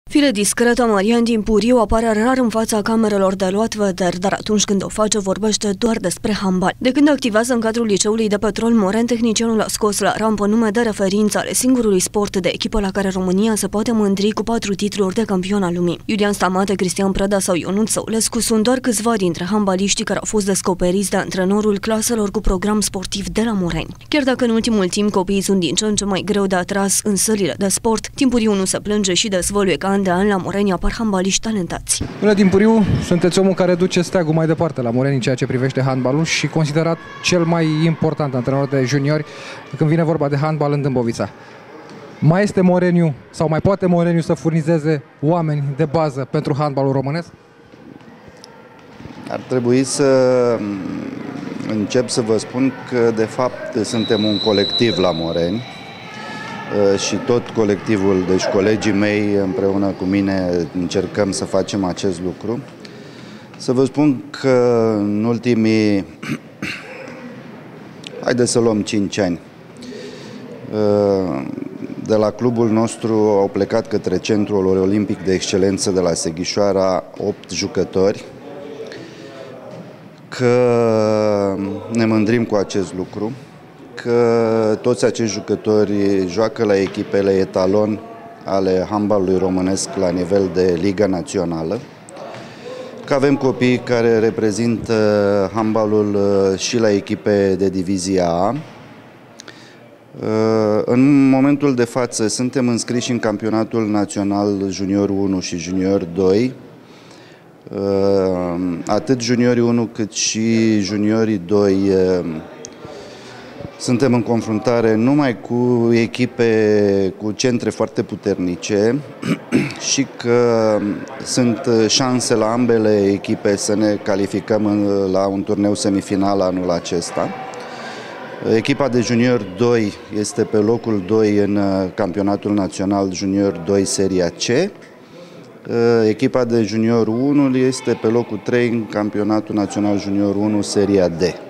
Fire discretă, Marian Timpuriu apare rar în fața camerelor de luat vederi, dar atunci când o face, vorbește doar despre handbal. De când activează în cadrul liceului de Petrol Moren, tehnicianul a scos la rampă nume de referință ale singurului sport de echipă la care România se poate mândri cu 4 titluri de campion al lumii. Iulian Stamate, Cristian Preda sau Ionut Săulescu sunt doar câțiva dintre handbaliștii care au fost descoperiți de antrenorul claselor cu program sportiv de la Moreni. Chiar dacă în ultimul timp copiii sunt din ce în ce mai greu de atras în sălile de sport, Timpuriu nu se plânge și dezvăluie că an de an la Moreni apar handbaliști talentați. Domnule Timpuriu, sunteți omul care duce steagul mai departe la Moreni în ceea ce privește handbalul și considerat cel mai important antrenor de juniori când vine vorba de handbal în Dâmbovița. Mai este Moreniu sau mai poate Moreniu să furnizeze oameni de bază pentru handbalul românesc? Ar trebui să încep să vă spun că de fapt suntem un colectiv la Moreni și tot colectivul, deci colegii mei împreună cu mine încercăm să facem acest lucru. Să vă spun că în ultimii, haideți să luăm 5 ani, de la clubul nostru au plecat către Centrul Olimpic de Excelență de la Sighișoara 8 jucători, că ne mândrim cu acest lucru, că toți acești jucători joacă la echipele etalon ale handbalului românesc la nivel de Liga Națională, că avem copii care reprezintă handbalul și la echipe de divizia A. În momentul de față suntem înscriși în campionatul național Junior 1 și Junior 2. Atât juniorii 1 cât și juniorii 2 suntem în confruntare numai cu echipe, cu centre foarte puternice și că sunt șanse la ambele echipe să ne calificăm la un turneu semifinal anul acesta. Echipa de junior 2 este pe locul 2 în campionatul național Junior 2 Seria C. Echipa de junior 1 este pe locul 3 în campionatul național Junior 1 Seria D.